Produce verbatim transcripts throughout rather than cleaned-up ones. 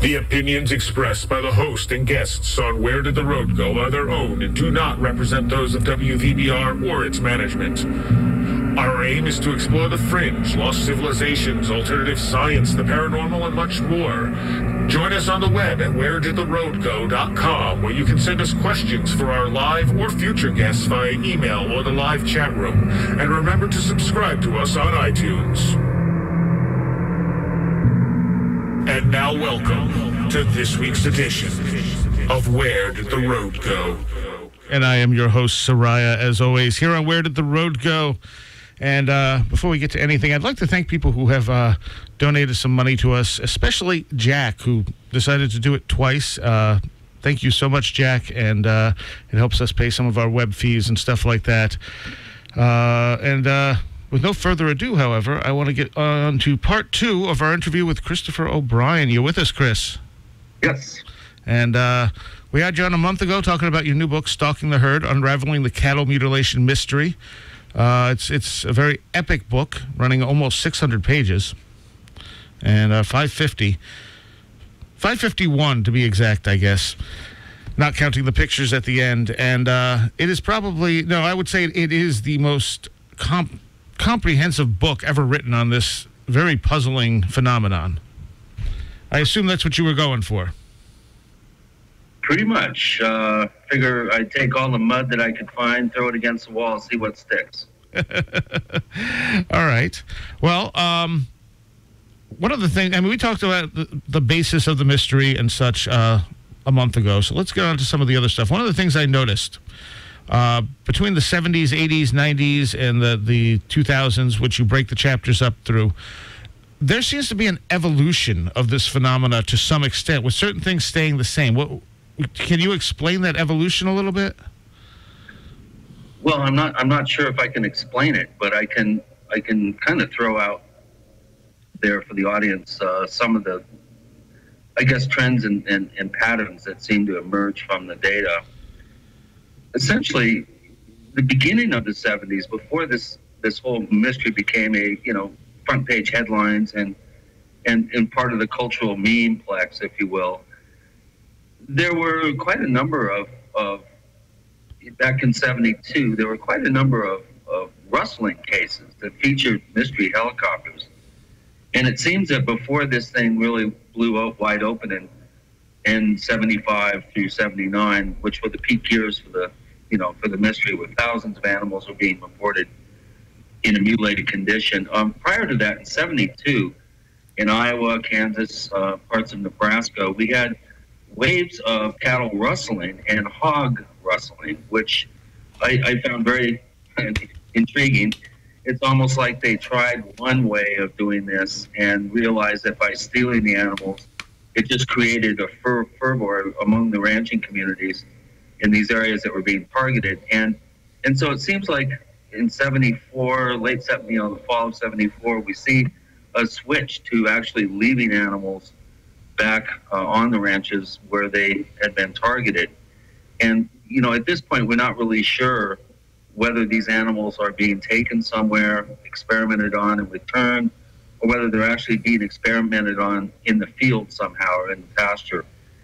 The opinions expressed by the host and guests on Where Did the Road Go are their own and do not represent those of W V B R or its management. Our aim is to explore the fringe, lost civilizations, alternative science, the paranormal, and much more. Join us on the web at where did the road go dot com, where you can send us questions for our live or future guests via email or the live chat room. And remember to subscribe to us on iTunes. And now welcome to this week's edition of Where Did the Road Go? And I am your host, Soraya, as always, here on Where Did the Road Go? And uh, before we get to anything, I'd like to thank people who have uh, donated some money to us, especially Jack, who decided to do it twice. Uh, thank you so much, Jack, and uh, it helps us pay some of our web fees and stuff like that. Uh, and uh, with no further ado, however, I want to get on to part two of our interview with Christopher O'Brien. You with us, Chris? Yes. And uh, we had you on a month ago talking about your new book, Stalking the Herd, Unraveling the Cattle Mutilation Mystery. Uh, it's it's a very epic book, running almost six hundred pages, and uh, five fifty, five fifty-one to be exact, I guess, not counting the pictures at the end. And uh, it is probably, no, I would say it is the most comp- comprehensive book ever written on this very puzzling phenomenon. I assume that's what you were going for. Pretty much. Uh, figure I'd take all the mud that I could find, throw it against the wall, and see what sticks. All right. Well, um, one of the things, I mean, we talked about the, the basis of the mystery and such uh, a month ago, so let's get on to some of the other stuff. One of the things I noticed uh, between the seventies, eighties, nineties, and the, the two thousands, which you break the chapters up through, there seems to be an evolution of this phenomena to some extent, with certain things staying the same. What Can you explain that evolution a little bit? Well, I'm not. I'm not sure if I can explain it, but I can. I can kind of throw out there for the audience uh, some of the, I guess, trends and, and, and patterns that seem to emerge from the data. Essentially, the beginning of the seventies, before this this whole mystery became a you know front page headlines and and and part of the cultural memeplex, if you will. There were quite a number of, of back in seventy-two, there were quite a number of, of rustling cases that featured mystery helicopters. And it seems that before this thing really blew out wide open in, in seventy-five through seventy-nine, which were the peak years for the, you know, for the mystery, where thousands of animals were being reported in a mutilated condition. Um, prior to that, in seventy-two, in Iowa, Kansas, uh, parts of Nebraska, we had waves of cattle rustling and hog rustling, which I, I found very intriguing. It's almost like they tried one way of doing this and realized that by stealing the animals, it just created a fer- fervor among the ranching communities in these areas that were being targeted. And and so it seems like in seventy-four, late seventy, you know, the fall of seventy-four, we see a switch to actually leaving animals back uh, on the ranches where they had been targeted. And, you know, at this point, we're not really sure whether these animals are being taken somewhere, experimented on and returned, or whether they're actually being experimented on in the field somehow or in the pasture.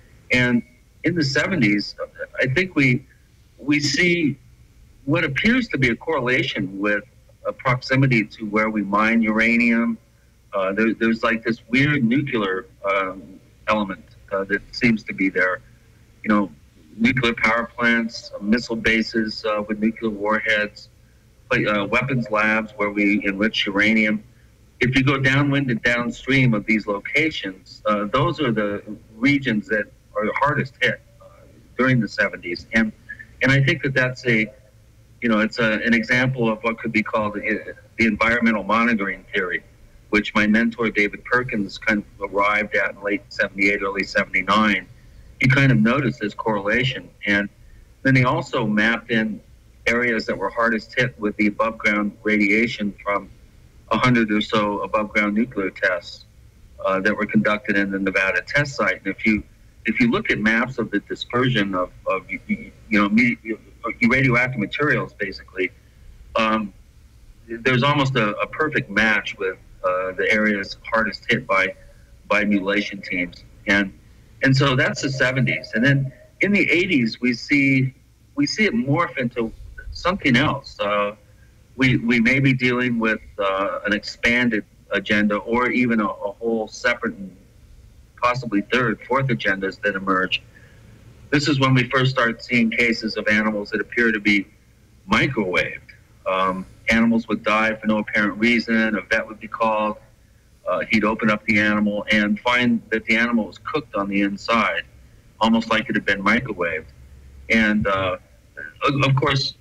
And in the seventies, I think we we see what appears to be a correlation with a proximity to where we mine uranium. Uh, there, there's like this weird nuclear um, element uh, that seems to be there. You know, nuclear power plants, uh, missile bases uh, with nuclear warheads, uh, weapons labs where we enrich uranium. If you go downwind and downstream of these locations, uh, those are the regions that are the hardest hit uh, during the seventies. And and I think that that's a, you know, it's a, an example of what could be called the, the environmental monitoring theory, which my mentor, David Perkins, kind of arrived at in late seventy-eight, early seventy-nine. He kind of noticed this correlation. And then he also mapped in areas that were hardest hit with the above ground radiation from one hundred or so above ground nuclear tests uh, that were conducted in the Nevada test site. And if you if you look at maps of the dispersion of, of you know, radioactive materials, basically, um, there's almost a, a perfect match with uh, the areas hardest hit by by mutilation teams. And And so that's the seventies. And then in the eighties, we see we see it morph into something else. Uh, we we may be dealing with uh, an expanded agenda, or even a, a whole separate, and possibly third, fourth agendas that emerge. This is when we first start seeing cases of animals that appear to be microwaved. Um, animals would die for no apparent reason. A vet would be called. Uh, he'd open up the animal and find that the animal was cooked on the inside, almost like it had been microwaved. And uh, of course,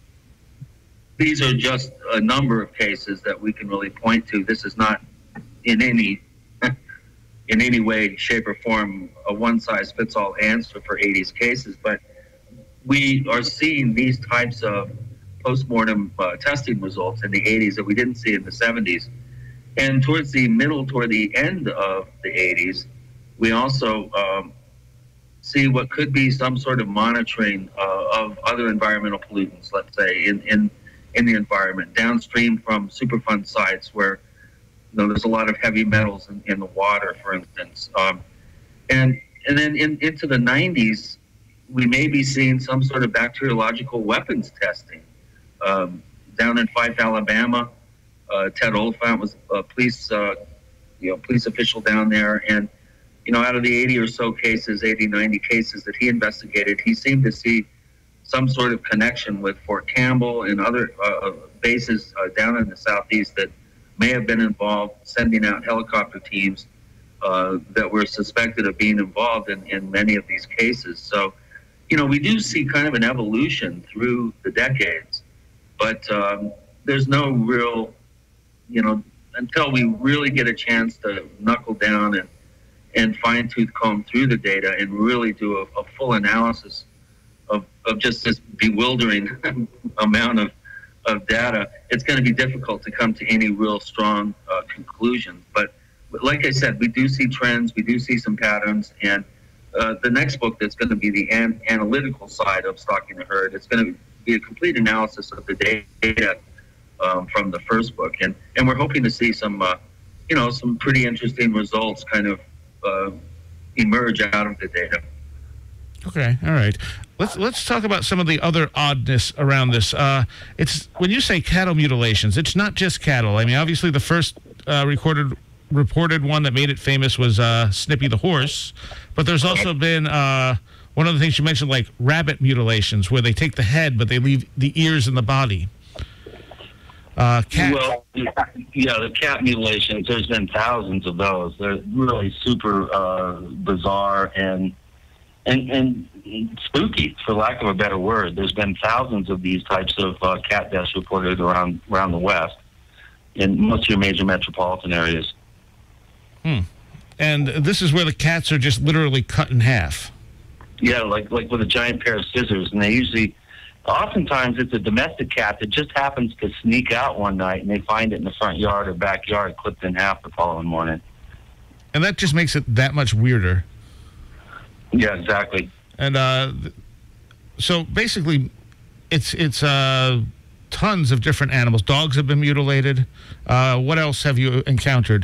these are just a number of cases that we can really point to. This is not in any in any way, shape, or form a one-size-fits-all answer for eighties cases, but we are seeing these types of post-mortem uh, testing results in the eighties that we didn't see in the seventies. And towards the middle, toward the end of the eighties, we also um, see what could be some sort of monitoring uh, of other environmental pollutants, let's say, in, in, in the environment, downstream from Superfund sites where you know, there's a lot of heavy metals in, in the water, for instance. Um, and and then in, into the nineties, we may be seeing some sort of bacteriological weapons testing. Um, down in Fife, Alabama, uh, Ted Oliphant was a police, uh, you know, police official down there, and you know, out of the eighty or so cases, eighty, ninety cases that he investigated, he seemed to see some sort of connection with Fort Campbell and other uh, bases uh, down in the southeast that may have been involved, sending out helicopter teams uh, that were suspected of being involved in, in many of these cases. So, you know, we do see kind of an evolution through the decades, but um, there's no real, you know, until we really get a chance to knuckle down and, and fine-tooth comb through the data and really do a, a full analysis of, of just this bewildering amount of of data, it's going to be difficult to come to any real strong uh, conclusions. But like I said, we do see trends, we do see some patterns, and uh, the next book that's going to be the an- analytical side of Stalking the Herd, it's going to be a complete analysis of the data um, from the first book. And, and we're hoping to see some, uh, you know, some pretty interesting results kind of uh, emerge out of the data. Okay, all right. Let's let's talk about some of the other oddness around this. Uh, it's when you say cattle mutilations, it's not just cattle. I mean, obviously, the first uh, recorded reported one that made it famous was uh, Snippy the horse, but there's also been uh, one of the things you mentioned, like rabbit mutilations, where they take the head but they leave the ears in the body. Uh, cat. Well, yeah, the cat mutilations. There's been thousands of those. They're really super uh, bizarre and. And, and spooky, for lack of a better word. There's been thousands of these types of uh, cat deaths reported around around the West, in most of your major metropolitan areas. Hmm. And this is where the cats are just literally cut in half. Yeah, like like with a giant pair of scissors. And they usually, oftentimes it's a domestic cat that just happens to sneak out one night and they find it in the front yard or backyard clipped in half the following morning. And that just makes it that much weirder. Yeah, exactly. And uh, so basically, it's it's uh, tons of different animals. Dogs have been mutilated. Uh, what else have you encountered?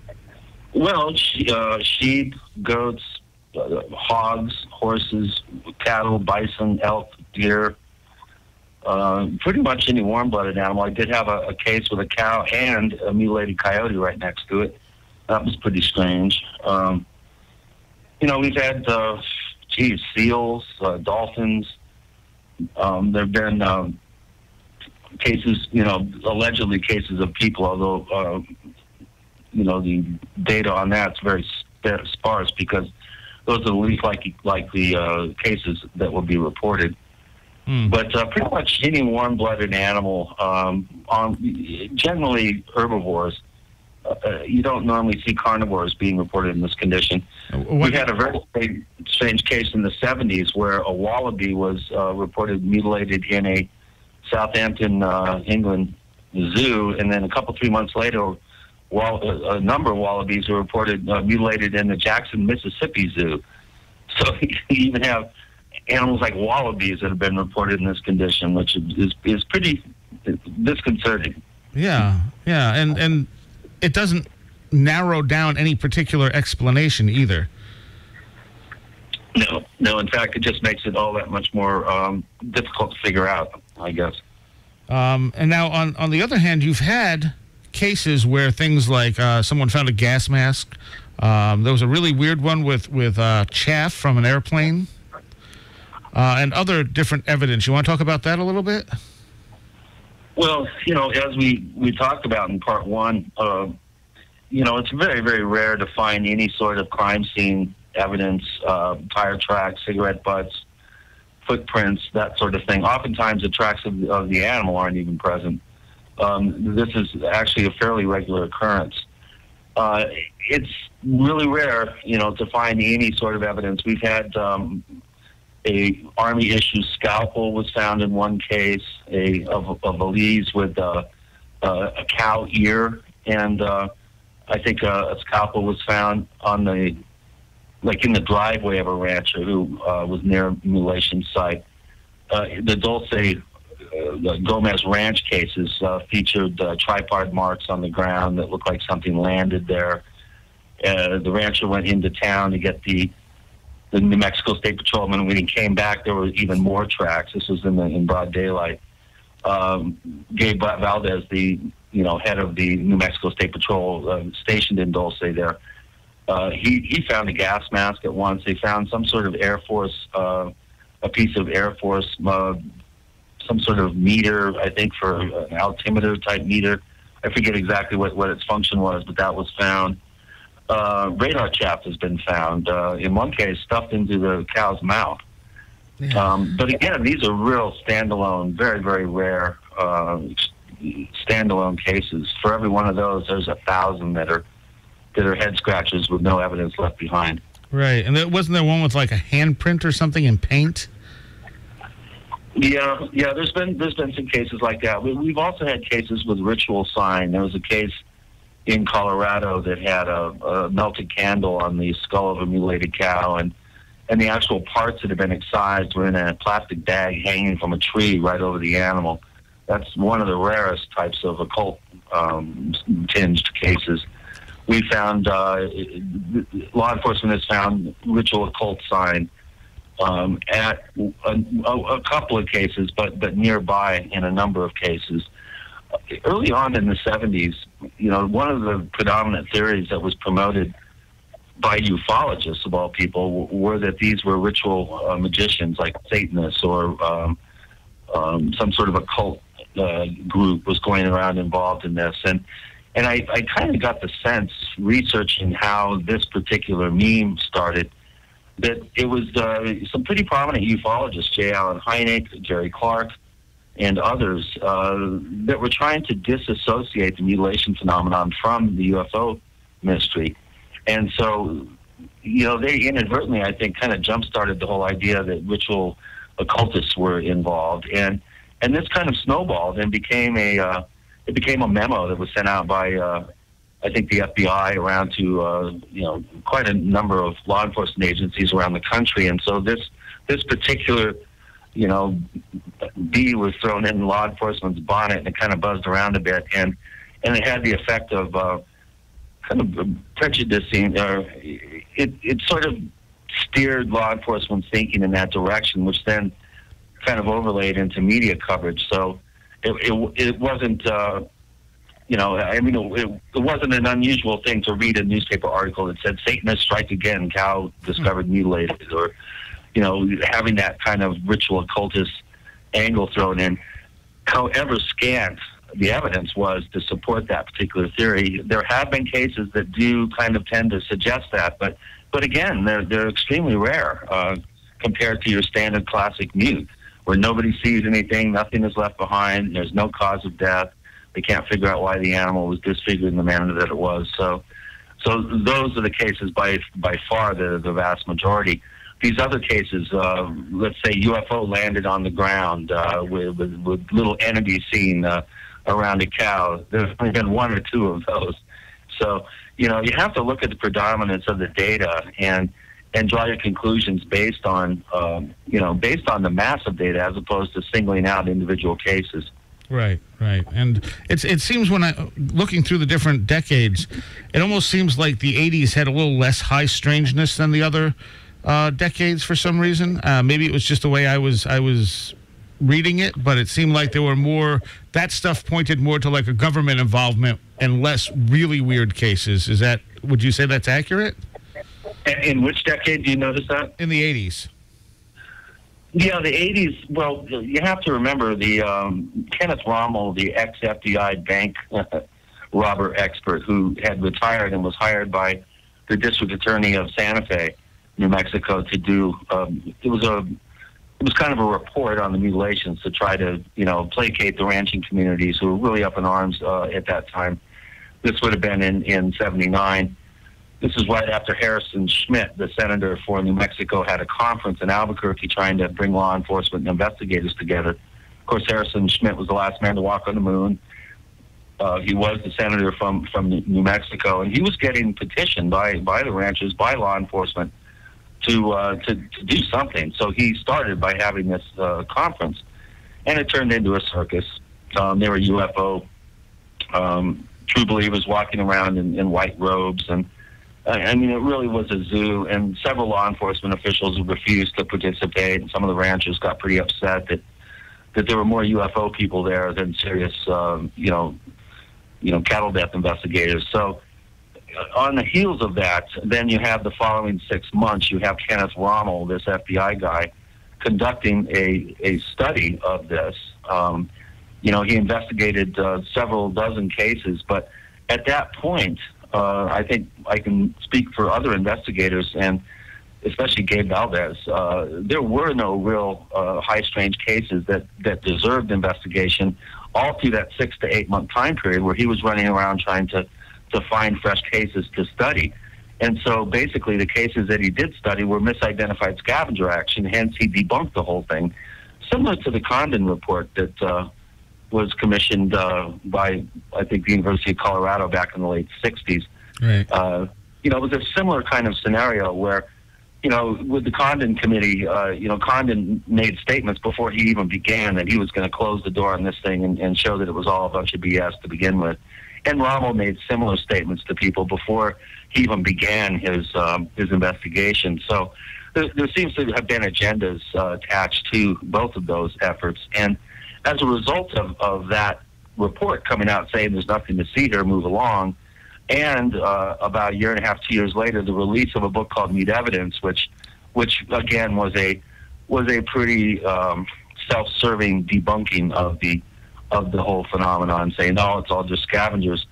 Well, she, uh, sheep, goats, uh, hogs, horses, cattle, bison, elk, deer, uh, pretty much any warm-blooded animal. I did have a, a case with a cow and a mutilated coyote right next to it. That was pretty strange. Um, You know, we've had, uh, geez, seals, uh, dolphins. Um, there have been um, cases, you know, allegedly cases of people, although, uh, you know, the data on that's very sparse because those are the least likely, likely uh, cases that will be reported. Mm. But uh, pretty much any warm-blooded animal, um, on generally herbivores, Uh, you don't normally see carnivores being reported in this condition. What? We had a very strange, strange case in the seventies where a wallaby was uh, reported mutilated in a Southampton, uh, England zoo, and then a couple, three months later, wall- a number of wallabies were reported uh, mutilated in the Jackson, Mississippi zoo. So you even have animals like wallabies that have been reported in this condition, which is, is pretty disconcerting. Yeah, yeah, and and it doesn't narrow down any particular explanation either. No, no. In fact, it just makes it all that much more um, difficult to figure out, I guess. Um, and now, on, on the other hand, you've had cases where things like uh, someone found a gas mask. Um, there was a really weird one with, with uh, chaff from an airplane uh, and other different evidence. You want to talk about that a little bit? Well, you know, as we, we talked about in part one, uh, you know, it's very, very rare to find any sort of crime scene evidence, uh, tire tracks, cigarette butts, footprints, that sort of thing. Oftentimes the tracks of, of the animal aren't even present. Um, this is actually a fairly regular occurrence. Uh, it's really rare, you know, to find any sort of evidence. We've had um, a Army-issue scalpel was found in one case, a of, of a leaves with uh, uh, a cow ear, and uh, I think uh, a scalpel was found on the, like in the driveway of a rancher who uh, was near a mutilation site. Uh, the Dulce uh, the Gomez Ranch cases uh, featured uh, tripod marks on the ground that looked like something landed there. Uh, the rancher went into town to get the the New Mexico State Patrolman. When he came back, there were even more tracks. This was in the, in broad daylight. Um, Gabe Valdez, the you know head of the New Mexico State Patrol uh, stationed in Dulce there, uh, he he found a gas mask at once. They found some sort of Air Force, uh, a piece of Air Force, uh, some sort of meter, I think for an altimeter type meter. I forget exactly what, what its function was, but that was found. Uh, radar chaff has been found, uh, in one case stuffed into the cow's mouth. Yeah. Um, but again, these are real standalone, very, very rare uh, standalone cases. For every one of those, there's a thousand that are that are head scratches with no evidence left behind. Right, and there, wasn't there one with like a handprint or something in paint? Yeah, yeah. There's been there's been some cases like that. We, we've also had cases with ritual sign. There was a case in Colorado that had a, a melted candle on the skull of a mutilated cow, and and the actual parts that had been excised were in a plastic bag hanging from a tree right over the animal. That's one of the rarest types of occult um, tinged cases. We found, uh, law enforcement has found ritual occult sign um, at a, a couple of cases, but, but nearby in a number of cases. Early on in the seventies, you know, one of the predominant theories that was promoted by ufologists, of all people, were that these were ritual uh, magicians like Satanists or um, um, some sort of occult uh, group was going around involved in this. And and I, I kind of got the sense, researching how this particular meme started, that it was uh, some pretty prominent ufologists, J. Allen Hynek, Jerry Clark, and others, uh, that were trying to disassociate the mutilation phenomenon from the U F O mystery. And so, you know, they inadvertently, I think, kind of jump-started the whole idea that ritual occultists were involved. And and this kind of snowballed and became a, uh, it became a memo that was sent out by, uh, I think, the F B I around to, uh, you know, quite a number of law enforcement agencies around the country. And so this this particular, you know, bee was thrown in law enforcement's bonnet, and it kind of buzzed around a bit. And, and it had the effect of uh, kind of prejudicing, or it, it sort of steered law enforcement's thinking in that direction, which then kind of overlaid into media coverage. So it, it, it wasn't, uh, you know, I mean, it, it wasn't an unusual thing to read a newspaper article that said, Satanist strike again, cow discovered mutilated, or, you know, having that kind of ritual occultist angle thrown in. However scant the evidence was to support that particular theory, there have been cases that do kind of tend to suggest that, but but again, they're they're extremely rare uh, compared to your standard classic mute, where nobody sees anything, nothing is left behind, there's no cause of death, they can't figure out why the animal was disfigured in the manner that it was. So, so those are the cases by by far the the vast majority. These other cases, uh, let's say U F O landed on the ground uh, with, with with little entities seen Uh, around a cow. There's only been one or two of those. So, you know, you have to look at the predominance of the data and and draw your conclusions based on, um, you know, based on the mass of data as opposed to singling out individual cases. Right, right. And it's it seems when I, looking through the different decades, it almost seems like the eighties had a little less high strangeness than the other uh, decades for some reason. Uh, maybe it was just the way I was I was reading it, but it seemed like there were more. That stuff pointed more to like a government involvement and less really weird cases. Is that? Would you say that's accurate? In which decade do you notice that? In the eighties. Yeah, the eighties. Well, you have to remember the um, Kenneth Rommel, the ex-F B I bank robber expert who had retired and was hired by the district attorney of Santa Fe, New Mexico, to do. Um, it was a. It was kind of a report on the mutilations to try to, you know, placate the ranching communities who were really up in arms uh, at that time. This would have been in in seventy-nine. This is right after Harrison Schmitt, the senator for New Mexico, had a conference in Albuquerque trying to bring law enforcement and investigators together. Of course, Harrison Schmitt was the last man to walk on the moon. Uh, he was the senator from, from New Mexico, and he was getting petitioned by, by the ranchers, by law enforcement, to, uh, to to do something. So he started by having this uh, conference, and it turned into a circus. Um, there were U F O um, true believers walking around in, in white robes, and I mean, it really was a zoo, and several law enforcement officials refused to participate, and some of the ranchers got pretty upset that that there were more U F O people there than serious, um, you know, you know, cattle death investigators. So, uh, on the heels of that, then you have the following six months, you have Kenneth Rommel, this F B I guy, conducting a a study of this. Um, you know, he investigated uh, several dozen cases, but at that point. Uh, I think I can speak for other investigators, and especially Gabe Valdez. Uh, there were no real uh, high-strange cases that, that deserved investigation all through that six to eight-month time period where he was running around trying to, to find fresh cases to study. And so basically the cases that he did study were misidentified scavenger action, hence he debunked the whole thing. Similar to the Condon report that uh, was commissioned uh, by, I think, the University of Colorado back in the late sixties. Right. Uh, you know, it was a similar kind of scenario where, you know, with the Condon committee, uh, you know, Condon made statements before he even began that he was going to close the door on this thing and, and show that it was all a bunch of B S to begin with. And Rommel made similar statements to people before he even began his um, his investigation. So there, there seems to have been agendas uh, attached to both of those efforts. And as a result of, of that report coming out saying there's nothing to see here, move along, and uh, about a year and a half, two years later, the release of a book called Need Evidence, which, which again was a was a pretty um, self-serving debunking of the of the whole phenomenon, saying no, it's all just scavengers.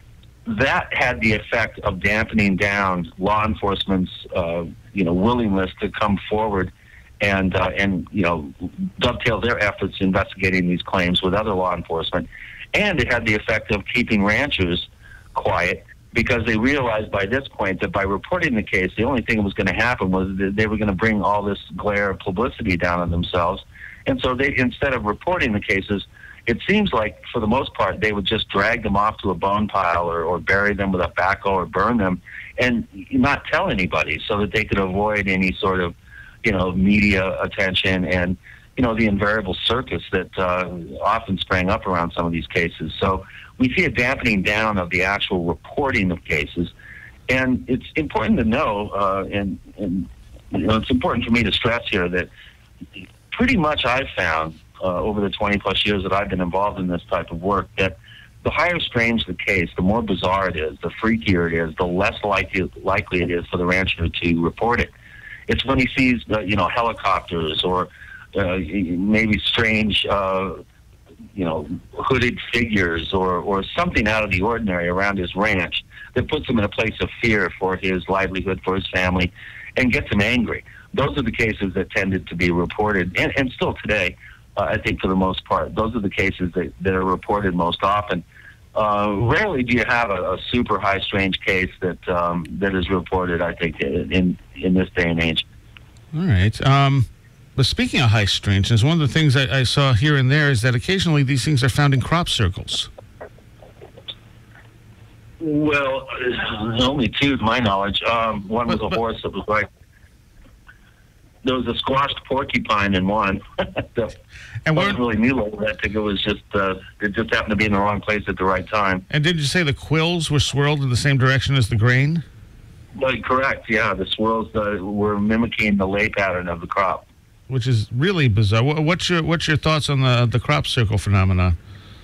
That had the effect of dampening down law enforcement's uh, you know willingness to come forward and uh, and you know dovetail their efforts investigating these claims with other law enforcement, and it had the effect of keeping ranchers quiet because they realized by this point that by reporting the case, the only thing that was going to happen was that they were going to bring all this glare of publicity down on themselves, and so they instead of reporting the cases, it seems like for the most part they would just drag them off to a bone pile or, or bury them with a backhoe or burn them and not tell anybody so that they could avoid any sort of you know, media attention and, you know, the invariable circus that uh, often sprang up around some of these cases. So we see a dampening down of the actual reporting of cases. And it's important to know, uh, and, and you know, it's important for me to stress here that pretty much I've found uh, over the twenty plus years that I've been involved in this type of work that the higher strange the case, the more bizarre it is, the freakier it is, the less likely, likely it is for the rancher to report it. It's when he sees, uh, you know, helicopters or uh, maybe strange, uh, you know, hooded figures or, or something out of the ordinary around his ranch that puts him in a place of fear for his livelihood, for his family, and gets him angry. Those are the cases that tended to be reported, and, and still today, uh, I think for the most part, those are the cases that, that are reported most often. Uh, rarely do you have a, a super high strange case that um, that is reported, I think, in in this day and age. All right. Um, but speaking of high strangeness, one of the things I, I saw here and there is that occasionally these things are found in crop circles. Well, only two to my knowledge. Um, one was but, a but, horse that was like, there was a squashed porcupine in one. that and wasn't really mutilated. I think it was just, uh, it just happened to be in the wrong place at the right time. And did you say the quills were swirled in the same direction as the grain? But correct, yeah. The swirls uh, were mimicking the lay pattern of the crop. Which is really bizarre. What's your what's your thoughts on the the crop circle phenomenon?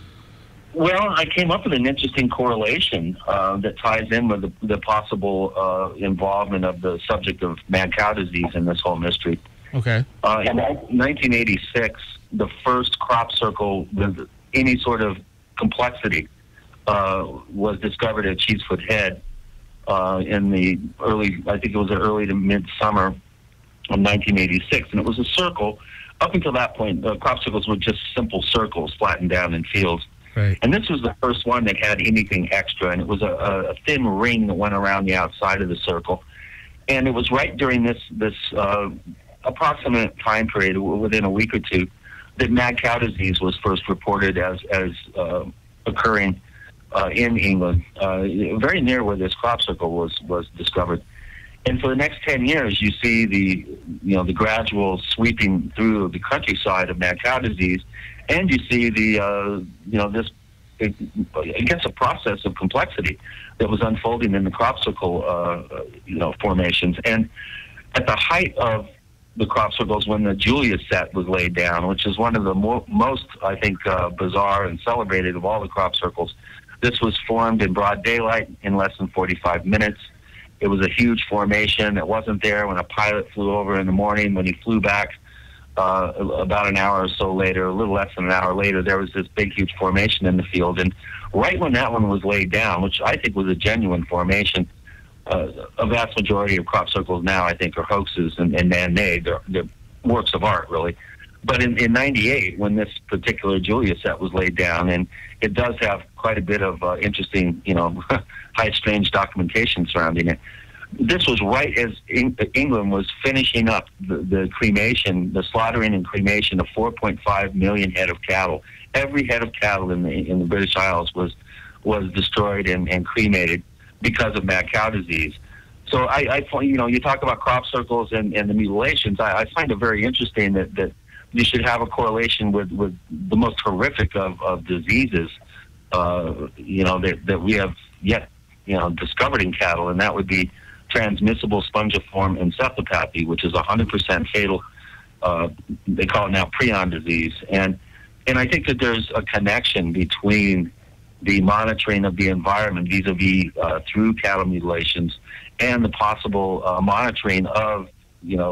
Well, I came up with an interesting correlation uh, that ties in with the, the possible uh, involvement of the subject of mad cow disease in this whole mystery. Okay. Uh, in nineteen eighty-six, the first crop circle with any sort of complexity uh, was discovered at Cheesefoot Head uh, in the early, I think it was the early to mid-summer of nineteen eighty-six. And it was a circle. Up until that point, uh, crop circles were just simple circles flattened down in fields. Right. And this was the first one that had anything extra, and it was a, a thin ring that went around the outside of the circle. And it was right during this this uh, approximate time period, within a week or two, that mad cow disease was first reported as as uh, occurring uh, in England, uh, very near where this crop circle was was discovered. And for the next ten years, you see the you know the gradual sweeping through the countryside of mad cow disease. And you see the, uh, you know, this, I guess, a process of complexity that was unfolding in the crop circle, uh, you know, formations. And at the height of the crop circles, when the Julius set was laid down, which is one of the mo- most, I think, uh, bizarre and celebrated of all the crop circles, this was formed in broad daylight in less than forty-five minutes. It was a huge formation. It wasn't there when a pilot flew over in the morning. When he flew back, Uh, about an hour or so later, a little less than an hour later, there was this big, huge formation in the field. And right when that one was laid down, which I think was a genuine formation, uh, a vast majority of crop circles now, I think, are hoaxes and, and man-made. They're, they're works of art, really. But in, in ninety-eight, when this particular Julius set was laid down, and it does have quite a bit of uh, interesting, you know, high strange documentation surrounding it, this was right as England was finishing up the, the cremation, the slaughtering and cremation of four point five million head of cattle. Every head of cattle in the in the British Isles was was destroyed and, and cremated because of mad cow disease. So I, I you know, you talk about crop circles and, and the mutilations. I, I find it very interesting that, that you should have a correlation with, with the most horrific of, of diseases, uh, you know, that, that we have yet, you know, discovered in cattle, and that would be transmissible spongiform encephalopathy, which is one hundred percent fatal. Uh, they call it now prion disease. And and I think that there's a connection between the monitoring of the environment vis-a-vis uh, through cattle mutilations and the possible uh, monitoring of, you know,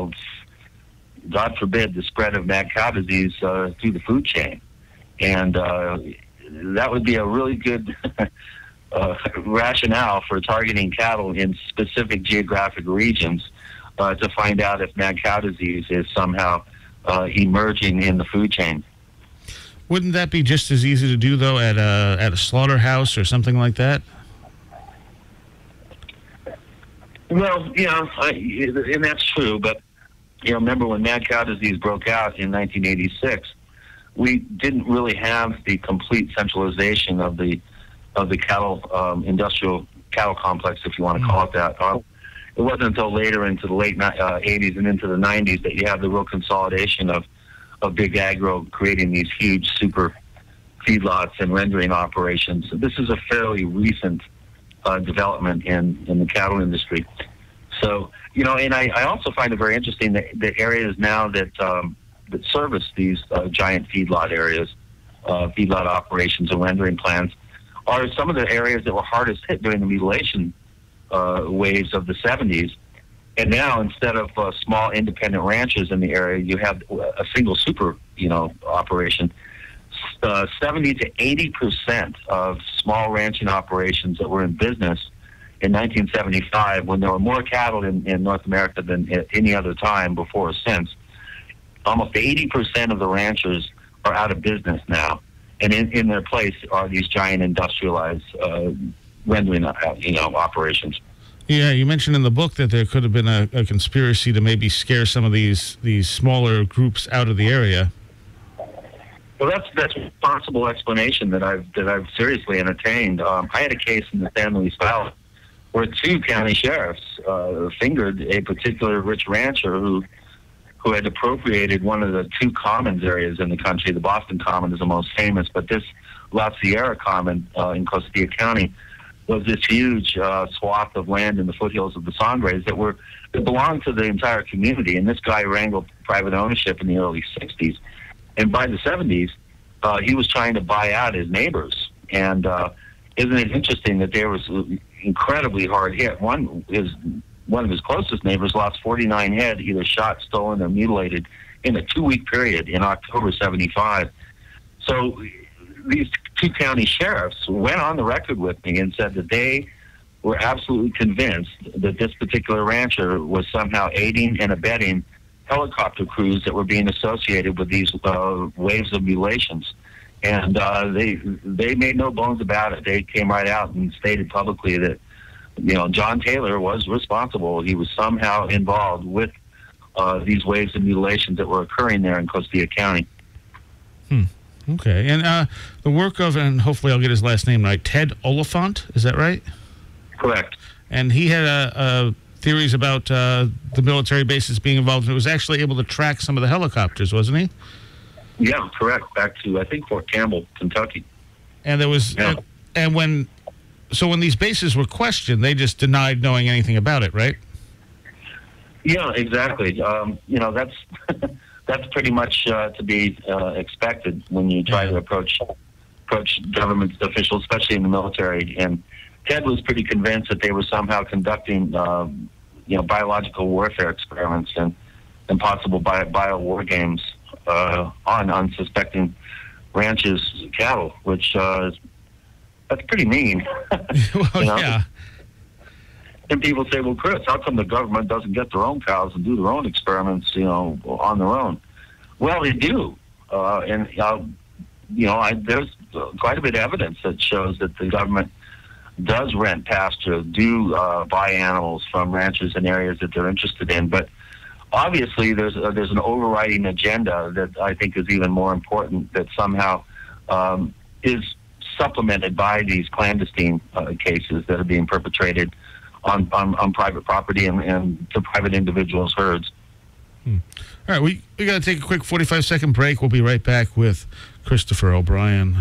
God forbid, the spread of mad cow disease uh, through the food chain. And uh, that would be a really good Uh, rationale for targeting cattle in specific geographic regions uh, to find out if mad cow disease is somehow uh, emerging in the food chain. Wouldn't that be just as easy to do, though, at a at a slaughterhouse or something like that? Well, yeah, I, and that's true. But you know, remember when mad cow disease broke out in nineteen eighty-six, we didn't really have the complete centralization of the of the cattle um, industrial cattle complex, if you want to call it that. Uh, it wasn't until later into the late uh, eighties and into the nineties that you have the real consolidation of, of big agro creating these huge super feedlots and rendering operations. This is a fairly recent uh, development in, in the cattle industry. So, you know, and I, I also find it very interesting that the areas now that, um, that service these uh, giant feedlot areas, uh, feedlot operations and rendering plants, are some of the areas that were hardest hit during the mutilation uh, waves of the seventies. And now, instead of uh, small independent ranches in the area, you have a single super, you know, operation. Uh, seventy to eighty percent of small ranching operations that were in business in nineteen seventy-five, when there were more cattle in, in North America than at any other time before or since, almost eighty percent of the ranchers are out of business now. And in, in their place are these giant industrialized uh, rendering, uh, you know, operations. Yeah, you mentioned in the book that there could have been a, a conspiracy to maybe scare some of these these smaller groups out of the area. Well, that's that's a possible explanation that I've that I've seriously entertained. Um, I had a case in the San Luis Valley where two county sheriffs uh, fingered a particular rich rancher who. who had appropriated one of the two commons areas in the country. The Boston Common is the most famous, but this La Sierra Common uh, in Costilla County was this huge uh, swath of land in the foothills of the Sangres that were that belonged to the entire community. And this guy wrangled private ownership in the early sixties. And by the seventies, uh, he was trying to buy out his neighbors. And uh, isn't it interesting that there was incredibly hard hit? One is one of his closest neighbors lost forty-nine head, either shot, stolen, or mutilated in a two-week period in October seventy-five. So these two county sheriffs went on the record with me and said that they were absolutely convinced that this particular rancher was somehow aiding and abetting helicopter crews that were being associated with these uh, waves of mutilations. And uh, they they made no bones about it. They came right out and stated publicly that, you know, John Taylor was responsible. He was somehow involved with uh, these waves of mutilations that were occurring there in Costilla County. Hmm. Okay. And uh, the work of, and hopefully I'll get his last name right, Ted Oliphant, is that right? Correct. And he had uh, uh, theories about uh, the military bases being involved, and it was actually able to track some of the helicopters, wasn't he? Yeah, correct. Back to, I think, Fort Campbell, Kentucky. And there was, yeah. and, and when, so when these bases were questioned, they just denied knowing anything about it, right? Yeah, exactly. Um, you know, that's that's pretty much uh, to be uh, expected when you try yeah. to approach approach government officials, especially in the military. And Ted was pretty convinced that they were somehow conducting, uh, you know, biological warfare experiments and, and possible bio, bio war games uh, on unsuspecting ranches' cattle, which uh, is, that's pretty mean. Well, you know? yeah. And people say, well, Chris, how come the government doesn't get their own cows and do their own experiments, you know, on their own? Well, they do. Uh, and, uh, you know, I, there's quite a bit of evidence that shows that the government does rent pasture, do uh, buy animals from ranchers in areas that they're interested in. But obviously there's, uh, there's an overriding agenda that I think is even more important, that somehow um, is supplemented by these clandestine uh, cases that are being perpetrated On, on, on private property and, and to private individuals' herds. Hmm. All right, we, we got to take a quick forty-five second break. We'll be right back with Christopher O'Brien.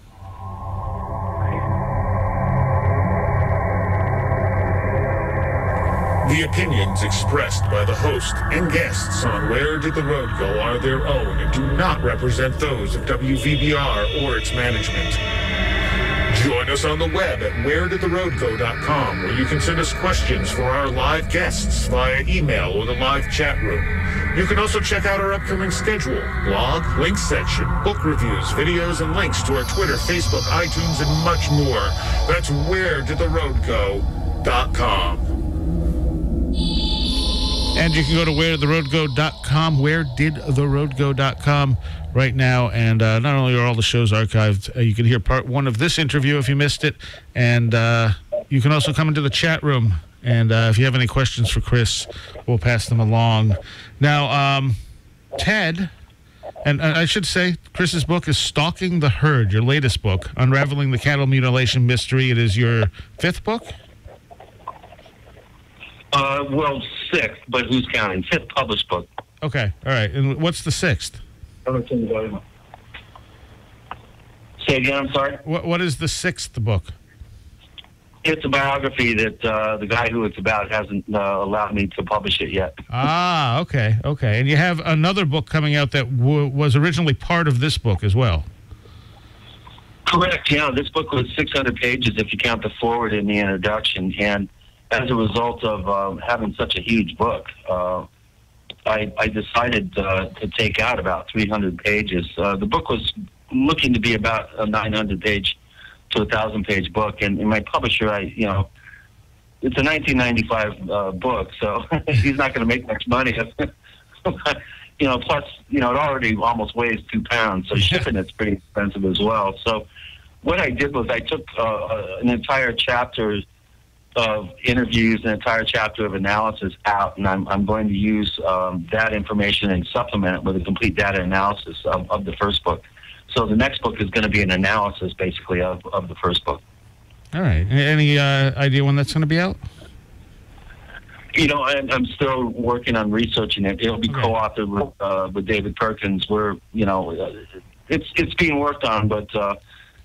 The opinions expressed by the host and guests on Where Did the Road Go are their own and do not represent those of W V B R or its management. Join us on the web at where did the road go dot com, where you can send us questions for our live guests via email or the live chat room. You can also check out our upcoming schedule, blog, links section, book reviews, videos, and links to our Twitter, Facebook, iTunes, and much more. That's where did the road go dot com. And you can go to where did the road go dot com, where did the road go dot com right now. And uh, not only are all the shows archived, uh, you can hear part one of this interview if you missed it. And uh, you can also come into the chat room. And uh, if you have any questions for Chris, we'll pass them along. Now, um, Ted, and I should say, Chris's book is Stalking the Herd, your latest book, Unraveling the Cattle Mutilation Mystery. It is your fifth book? Uh, well, sixth, but who's counting? Fifth published book. Okay, all right. And what's the sixth? Say again, I'm sorry? What What is the sixth book? It's a biography that uh, the guy who it's about hasn't uh, allowed me to publish it yet. Ah, okay, okay. And you have another book coming out that w- was originally part of this book as well. Correct, yeah. This book was six hundred pages if you count the forward in the introduction. And as a result of uh, having such a huge book, uh, I, I decided uh, to take out about three hundred pages. Uh, the book was looking to be about a nine hundred page to a one thousand page book, and, and my publisher, I, you know, it's a nineteen ninety-five uh, book, so he's not going to make much money. You know, plus, you know, it already almost weighs two pounds, so shipping it's pretty expensive as well. So what I did was I took uh, an entire chapter of interviews, an entire chapter of analysis out, and I'm, I'm going to use um, that information and supplement it with a complete data analysis of, of the first book. So the next book is going to be an analysis, basically, of, of the first book. All right. Any uh, idea when that's going to be out? You know, I'm, I'm still working on researching it. It'll be okay. co-authored with, uh, with David Perkins. We're, you know, it's it's being worked on, but uh,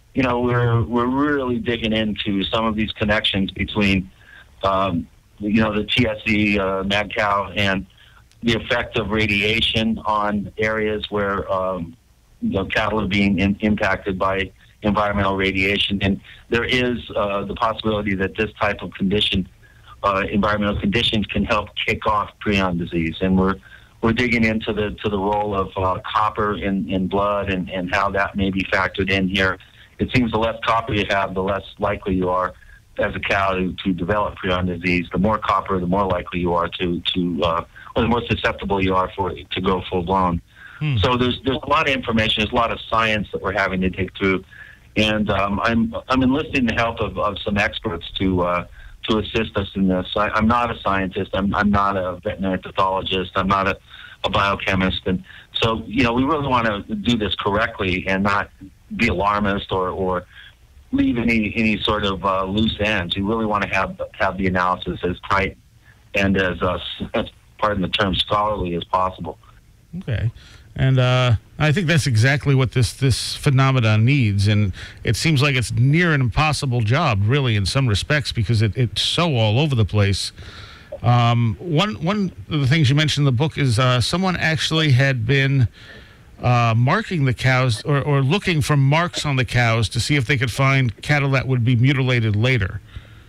you know, we're we're really digging into some of these connections between, um, you know, the T S E uh, mad cow and the effect of radiation on areas where um, you know, cattle are being in, impacted by environmental radiation, and there is uh, the possibility that this type of condition, uh, environmental conditions, can help kick off prion disease. And we're we're digging into the to the role of uh, copper in, in blood and, and how that may be factored in here. It seems the less copper you have, the less likely you are as a cow to, to develop prion disease. The more copper, the more likely you are to to uh, or the more susceptible you are for to go full blown. Hmm. So there's there's a lot of information, there's a lot of science that we're having to dig through. And um, I'm I'm enlisting the help of, of some experts to uh, to assist us in this. I, I'm not a scientist. I'm I'm not a veterinary pathologist. I'm not a, a biochemist. And so, you know, we really want to do this correctly and not be alarmist or, or leave any any sort of uh, loose ends. We really want to have have the analysis as tight and as uh, as pardon the term scholarly as possible. Okay. And uh, I think that's exactly what this, this phenomenon needs. And it seems like it's near an impossible job, really, in some respects, because it, it's so all over the place. Um, one, one of the things you mentioned in the book is uh, someone actually had been uh, marking the cows or, or looking for marks on the cows to see if they could find cattle that would be mutilated later.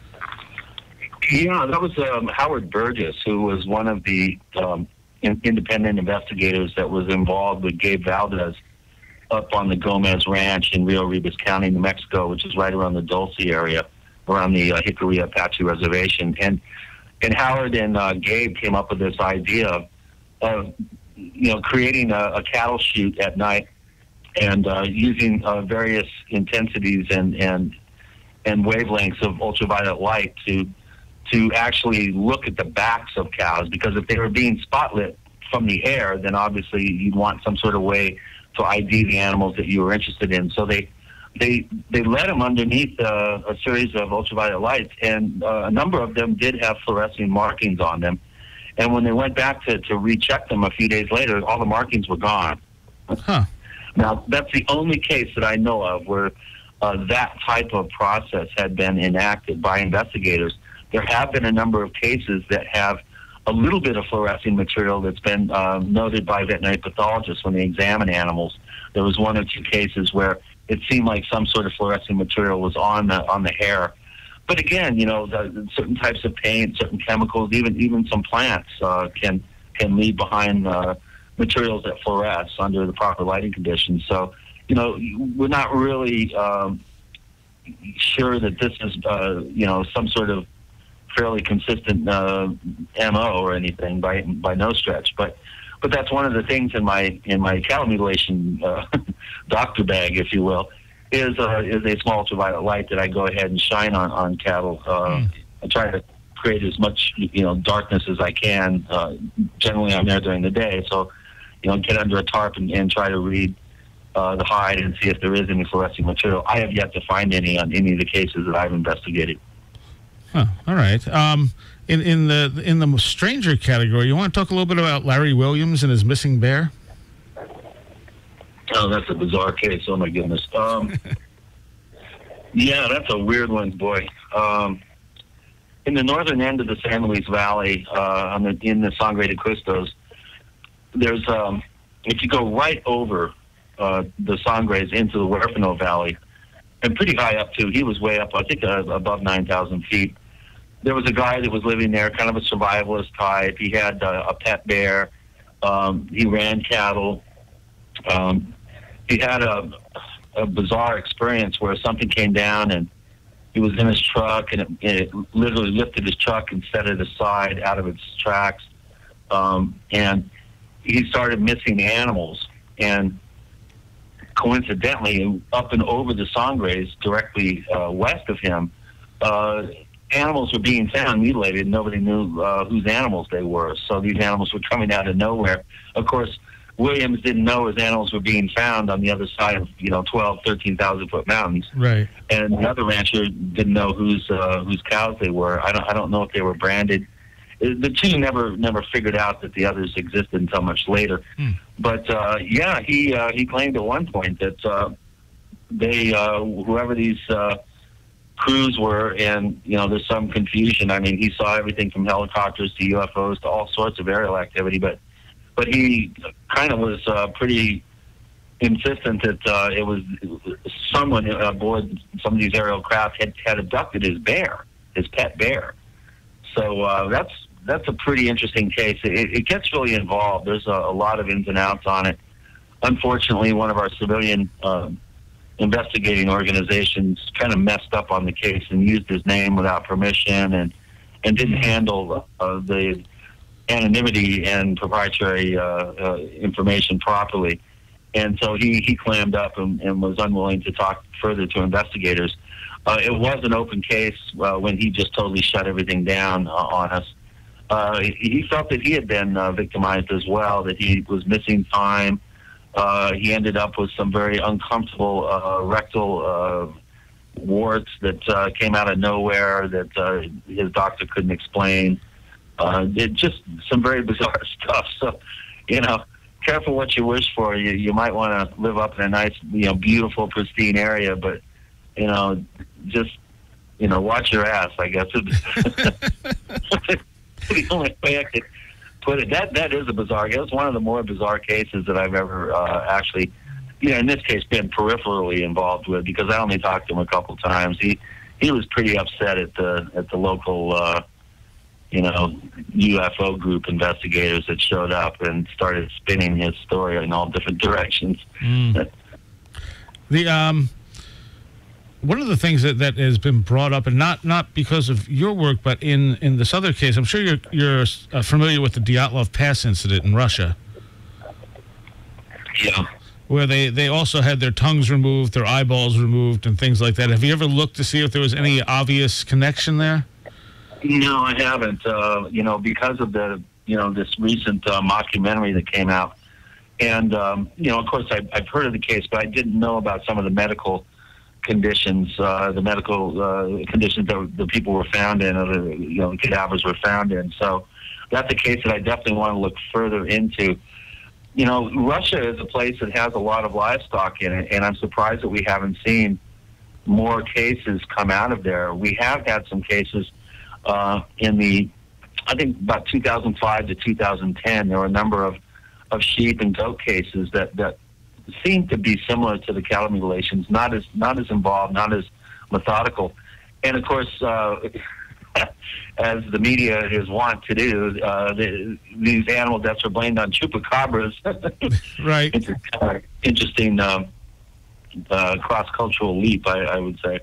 Yeah, that was um, Howard Burgess, who was one of the... Um, independent investigators that was involved with Gabe Valdez up on the Gomez Ranch in Rio Ribas County, New Mexico, which is right around the Dulce area, around the uh, Hickory Apache Reservation. And and Howard and uh, Gabe came up with this idea of, you know, creating a, a cattle chute at night and uh, using uh, various intensities and, and and wavelengths of ultraviolet light to to actually look at the backs of cows, because if they were being spotlit from the air, then obviously you'd want some sort of way to I D the animals that you were interested in. So they they they led them underneath uh, a series of ultraviolet lights, and uh, a number of them did have fluorescent markings on them. And when they went back to, to recheck them a few days later, all the markings were gone. Huh. Now, that's the only case that I know of where uh, that type of process had been enacted by investigators. There have been a number of cases that have a little bit of fluorescing material that's been uh, noted by veterinary pathologists when they examine animals. There was one or two cases where it seemed like some sort of fluorescing material was on the on the hair. But again, you know, the, certain types of paint, certain chemicals, even even some plants uh, can can leave behind uh, materials that fluoresce under the proper lighting conditions. So, you know, we're not really um, sure that this is, uh, you know, some sort of fairly consistent uh, M O or anything by by no stretch, but but that's one of the things in my in my cattle mutilation uh, doctor bag, if you will, is uh, is a small ultraviolet light that I go ahead and shine on on cattle. Uh, mm. I try to create as much you know darkness as I can. Uh, generally, I'm there during the day, so you know get under a tarp and, and try to read uh, the hide and see if there is any fluorescent material. I have yet to find any on any of the cases that I've investigated. Huh, all right. Um, in in the in the stranger category, you want to talk a little bit about Larry Williams and his missing bear? Oh, that's a bizarre case. Oh my goodness. Um, yeah, that's a weird one, boy. Um, in the northern end of the San Luis Valley, uh, on the in the Sangre de Cristos, there's um, if you go right over uh, the Sangres into the Huerfano Valley, and pretty high up too. He was way up, I think, uh, above nine thousand feet. There was a guy that was living there, kind of a survivalist type. He had uh, a pet bear. Um, he ran cattle. Um, he had a, a bizarre experience where something came down and he was in his truck, and it, it literally lifted his truck and set it aside out of its tracks. Um, and he started missing animals. And coincidentally, up and over the Sangres, directly uh, west of him, uh, animals were being found mutilated. Nobody knew uh, whose animals they were. So these animals were coming out of nowhere. Of course, Williams didn't know his animals were being found on the other side of, you know, twelve, thirteen thousand foot mountains. Right. And the other rancher didn't know whose uh, whose cows they were. I don't I don't know if they were branded. The two never never figured out that the others existed until much later. Hmm. But uh, yeah, he uh, he claimed at one point that uh, they, uh, whoever these uh, crews were, and, you know, there's some confusion. I mean, he saw everything from helicopters to U F Os to all sorts of aerial activity, but but he kind of was uh, pretty insistent that uh, it was someone aboard some of these aerial craft had, had abducted his bear, his pet bear. So uh, that's that's a pretty interesting case. It, it gets really involved. There's a, a lot of ins and outs on it. Unfortunately, one of our civilian uh, investigating organizations kind of messed up on the case and used his name without permission and, and didn't handle uh, the anonymity and proprietary uh, uh, information properly. And so he, he clammed up and, and was unwilling to talk further to investigators. Uh, it was an open case uh, when he just totally shut everything down uh, on us. Uh, he felt that he had been uh, victimized as well, that he was missing time. Uh, he ended up with some very uncomfortable uh, rectal uh, warts that uh, came out of nowhere that uh, his doctor couldn't explain. Uh, it just some very bizarre stuff. So, you know, careful what you wish for. You you might want to live up in a nice, you know, beautiful, pristine area, but, you know, just, you know, watch your ass, I guess. The only way I could put it. That that is a bizarre. It was one of the more bizarre cases that I've ever uh, actually, you know, in this case, been peripherally involved with, because I only talked to him a couple times. He he was pretty upset at the at the local, uh, you know, U F O group investigators that showed up and started spinning his story in all different directions. Mm. The um. One of the things that, that has been brought up, and not, not because of your work, but in, in this other case, I'm sure you're you're uh, familiar with the Dyatlov Pass incident in Russia. Yeah. Where they, they also had their tongues removed, their eyeballs removed, and things like that. Have you ever looked to see if there was any obvious connection there? No, I haven't. Uh, you know, because of the, you know, this recent uh, mockumentary that came out. And, um, you know, of course, I, I've heard of the case, but I didn't know about some of the medical conditions, uh, the medical uh, conditions that the people were found in, or the, you know, the cadavers were found in. So that's a case that I definitely want to look further into. You know, Russia is a place that has a lot of livestock in it, and I'm surprised that we haven't seen more cases come out of there. We have had some cases uh, in the, I think about two thousand five to two thousand ten, there were a number of, of sheep and goat cases that, that seem to be similar to the cattle mutilations, not as not as involved, not as methodical. And of course, uh, as the media is wont to do, uh, the, these animal deaths are blamed on chupacabras. Right. It's a uh, interesting um, uh, cross-cultural leap, I, I would say.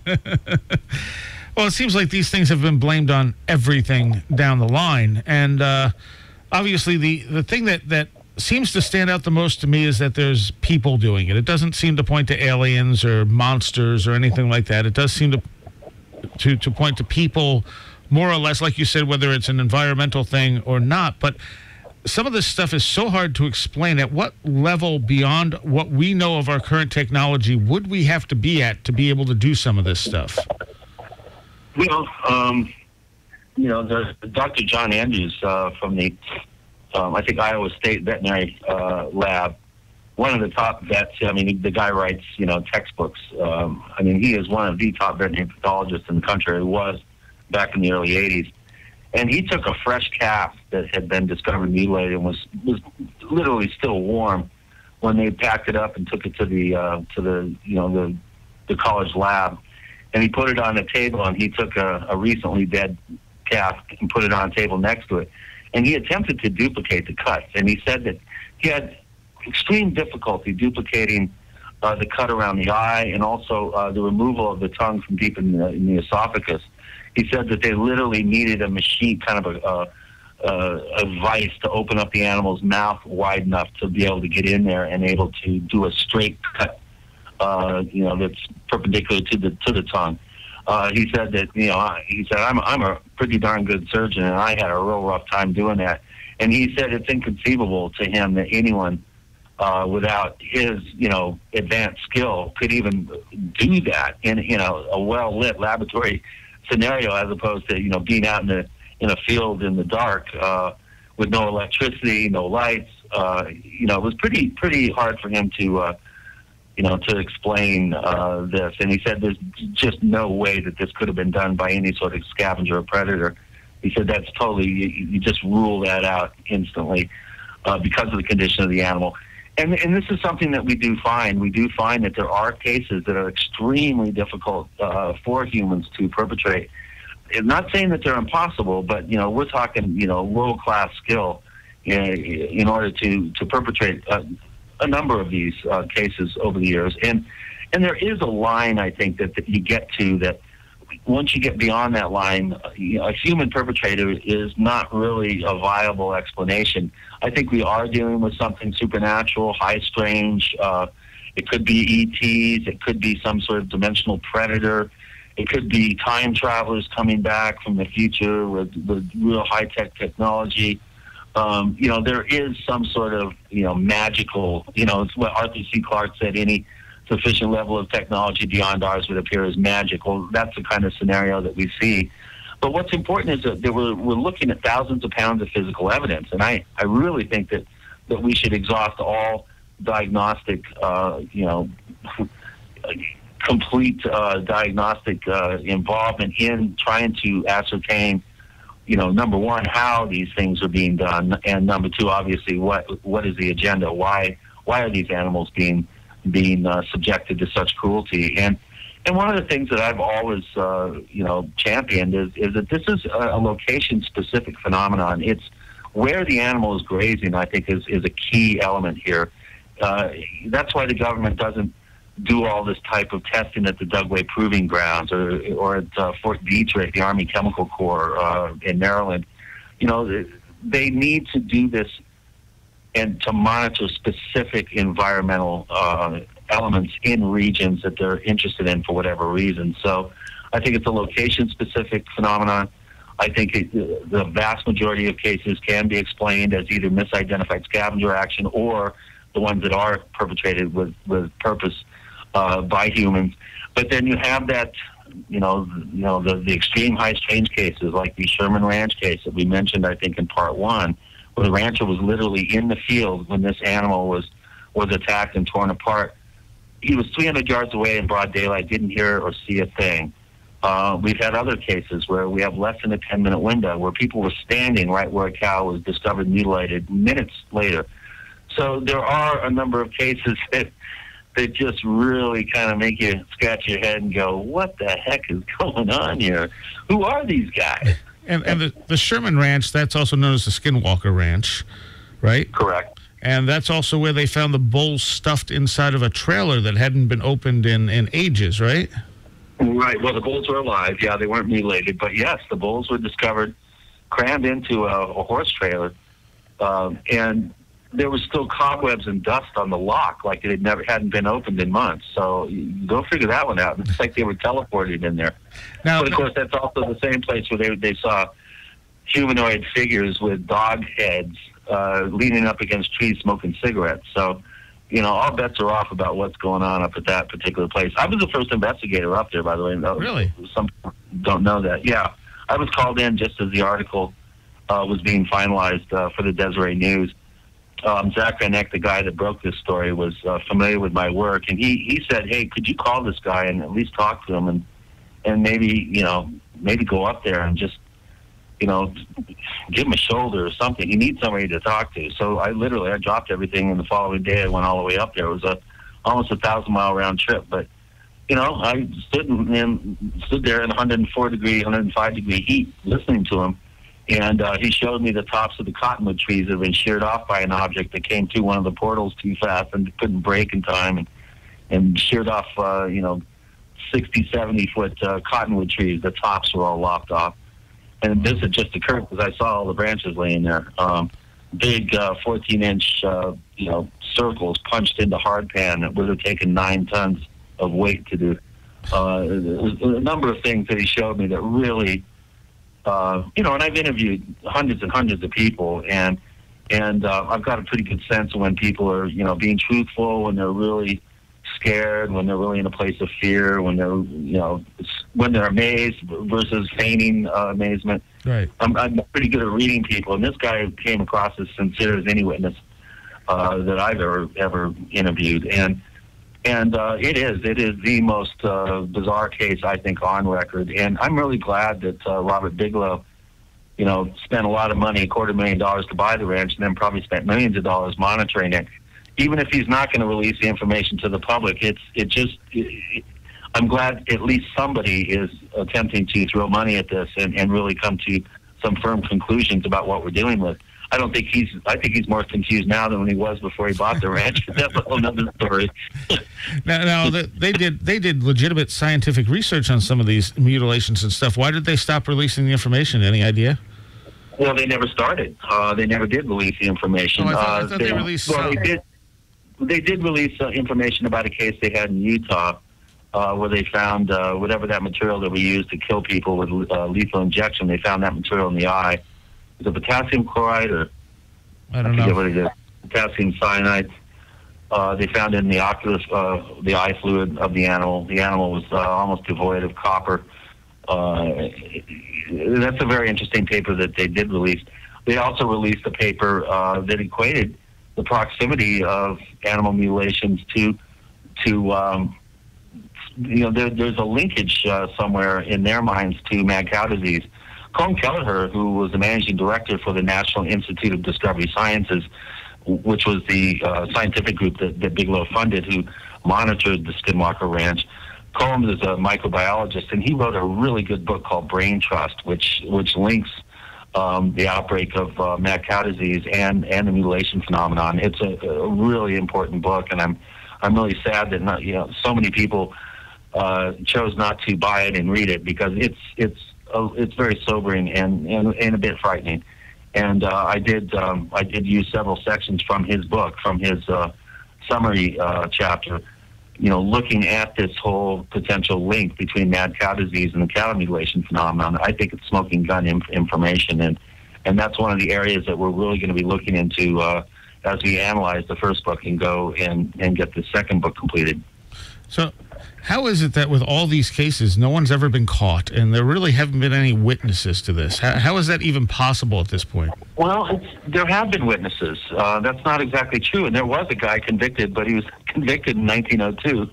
Well, it seems like these things have been blamed on everything down the line, and uh, obviously the the thing that that seems to stand out the most to me is that there's people doing it. It doesn't seem to point to aliens or monsters or anything like that. It does seem to to to point to people, more or less, like you said, whether it's an environmental thing or not. But some of this stuff is so hard to explain. At what level beyond what we know of our current technology would we have to be at to be able to do some of this stuff? Well, um, you know, the, Doctor John Andrews uh, from the Um, I think Iowa State Veterinary uh, Lab, one of the top vets. I mean, the guy writes, you know, textbooks. Um, I mean, he is one of the top veterinary pathologists in the country. He was back in the early eighties, and he took a fresh calf that had been discovered mutilated and was was literally still warm when they packed it up and took it to the uh, to the you know the the college lab, and he put it on a table, and he took a, a recently dead calf and put it on a table next to it. And he attempted to duplicate the cuts, and he said that he had extreme difficulty duplicating uh, the cut around the eye and also uh, the removal of the tongue from deep in the, in the esophagus. He said that they literally needed a machine, kind of a, a, a vice to open up the animal's mouth wide enough to be able to get in there and able to do a straight cut, uh, you know, that's perpendicular to the to the tongue. Uh, he said that, you know, he said, I'm, I'm a pretty darn good surgeon, and I had a real rough time doing that. And he said it's inconceivable to him that anyone uh, without his, you know, advanced skill could even do that in, you know, a well-lit laboratory scenario, as opposed to, you know, being out in the in a field in the dark uh, with no electricity, no lights. Uh, you know, it was pretty pretty hard for him to uh, you know, to explain uh, this. And he said there's just no way that this could have been done by any sort of scavenger or predator. He said that's totally, you, you just rule that out instantly uh, because of the condition of the animal. And, and this is something that we do find. We do find that there are cases that are extremely difficult uh, for humans to perpetrate. I'm not saying that they're impossible, but, you know, we're talking, you know, world-class skill in, in order to, to perpetrate a, a number of these uh, cases over the years. And and there is a line, I think, that, that you get to that once you get beyond that line, you know, a human perpetrator is not really a viable explanation. I think we are dealing with something supernatural, high strange. Uh, it could be E Ts. It could be some sort of dimensional predator. It could be time travelers coming back from the future with, with real high-tech technology. Um, you know, there is some sort of, you know, magical, you know, it's what Arthur C. Clarke said, any sufficient level of technology beyond ours would appear as magical. That's the kind of scenario that we see. But what's important is that, that we're, we're looking at thousands of pounds of physical evidence. And I, I really think that, that we should exhaust all diagnostic, uh, you know, complete uh, diagnostic uh, involvement in trying to ascertain, you know, number one, how these things are being done, and number two, obviously, what what is the agenda? Why why are these animals being being uh, subjected to such cruelty? And and one of the things that I've always uh, you know championed is is that this is a, a location specific phenomenon. It's where the animal is grazing. I think is is a key element here. Uh, that's why the government doesn't do all this type of testing at the Dugway Proving Grounds or or at uh, Fort Detrick, the Army Chemical Corps uh, in Maryland. You know, they need to do this and to monitor specific environmental uh, elements in regions that they're interested in for whatever reason. So I think it's a location-specific phenomenon. I think it, the vast majority of cases can be explained as either misidentified scavenger action or the ones that are perpetrated with, with purpose uh, by humans. But then you have that, you know, you know the, the extreme high strange cases like the Sherman Ranch case that we mentioned, I think, in part one, where the rancher was literally in the field when this animal was, was attacked and torn apart. He was three hundred yards away in broad daylight, didn't hear or see a thing. Uh, we've had other cases where we have less than a ten-minute window where people were standing right where a cow was discovered mutilated minutes later. So there are a number of cases that that just really kind of make you scratch your head and go, what the heck is going on here? Who are these guys? And and the, the Sherman Ranch, that's also known as the Skinwalker Ranch, right? Correct. And that's also where they found the bulls stuffed inside of a trailer that hadn't been opened in, in ages, right? Right. Well, the bulls were alive. Yeah, they weren't mutilated. But, yes, the bulls were discovered crammed into a, a horse trailer. Um, and there was still cobwebs and dust on the lock, like it had never hadn't been opened in months. So you go figure that one out. It's like they were teleported in there. Now, but, of course, that's also the same place where they, they saw humanoid figures with dog heads uh, leaning up against trees smoking cigarettes. So, you know, all bets are off about what's going on up at that particular place. I was the first investigator up there, by the way. Really? Some people don't know that. Yeah. I was called in just as the article uh, was being finalized uh, for the Deseret News. Um, Zach Van Eck, the guy that broke this story, was uh, familiar with my work, and he, he said, hey, could you call this guy and at least talk to him and, and maybe, you know, maybe go up there and just, you know, give him a shoulder or something. He needs somebody to talk to. So I literally, I dropped everything, and the following day I went all the way up there. It was a almost a thousand mile round trip, but you know, I stood in, stood there in one hundred four degree, one hundred five degree heat, listening to him, and uh, he showed me the tops of the cottonwood trees that had been sheared off by an object that came through one of the portals too fast and couldn't break in time, and and sheared off, uh, you know, sixty, seventy foot uh, cottonwood trees. The tops were all lopped off. And this had just occurred because I saw all the branches laying there. Um, big uh, fourteen inch, uh, you know, circles punched into hardpan that would have taken nine tons of weight to do. Uh, a number of things that he showed me that really, uh, you know, and I've interviewed hundreds and hundreds of people, and and uh, I've got a pretty good sense of when people are, you know, being truthful, when they're really scared, when they're really in a place of fear, when they're, you know, when they're amazed versus feigning uh, amazement. Right. I'm, I'm pretty good at reading people, and this guy came across as sincere as any witness uh, that I've ever ever interviewed. And And uh, it is. It is the most uh, bizarre case, I think, on record. And I'm really glad that uh, Robert Bigelow, you know, spent a lot of money, a quarter million dollars to buy the ranch, and then probably spent millions of dollars monitoring it. Even if he's not going to release the information to the public, it's it just. It, I'm glad at least somebody is attempting to throw money at this and, and really come to some firm conclusions about what we're dealing with. I don't think he's. I think he's more confused now than when he was before he bought the ranch. That's a whole other story. now, now they did they did legitimate scientific research on some of these mutilations and stuff. Why did they stop releasing the information? Any idea? Well, they never started. Uh, they never did release the information. Oh, I thought, uh, I thought they, they released. Well, some. they did. They did release uh, information about a case they had in Utah, uh, where they found uh, whatever that material that we use to kill people with uh, lethal injection. They found that material in the eye. Is it potassium chloride or I don't I forget know what it is? Potassium cyanide. Uh, they found it in the oculus, uh, the eye fluid of the animal. The animal was uh, almost devoid of copper. Uh, that's a very interesting paper that they did release. They also released a paper uh, that equated the proximity of animal mutilations to to um, you know there, there's a linkage uh, somewhere in their minds to mad cow disease. Colm Kelleher, who was the managing director for the National Institute of Discovery Sciences, which was the uh, scientific group that, that Bigelow funded, who monitored the Skinwalker Ranch. Colm is a microbiologist, and he wrote a really good book called Brain Trust, which which links um, the outbreak of uh, mad cow disease and, and the mutilation phenomenon. It's a, a really important book, and I'm I'm really sad that not, you know so many people uh, chose not to buy it and read it, because it's it's uh, it's very sobering and, and, and a bit frightening. And uh, I did um, I did use several sections from his book, from his uh, summary uh, chapter, you know, looking at this whole potential link between mad cow disease and the cattle mutilation phenomenon. I think it's smoking gun inf- information, and and that's one of the areas that we're really going to be looking into uh, as we analyze the first book and go and, and get the second book completed. So how is it that with all these cases, no one's ever been caught, and there really haven't been any witnesses to this? How, how is that even possible at this point? Well, it's, there have been witnesses. Uh, that's not exactly true. And there was a guy convicted, but he was convicted in nineteen oh two.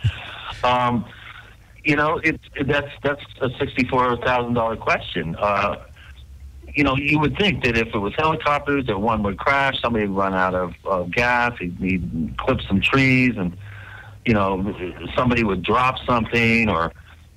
um, you know, it's that's that's a sixty-four thousand dollars question. Uh, you know, you would think that if it was helicopters, that one would crash, somebody would run out of uh, gas, he'd, he'd clip some trees, and you know, somebody would drop something, or,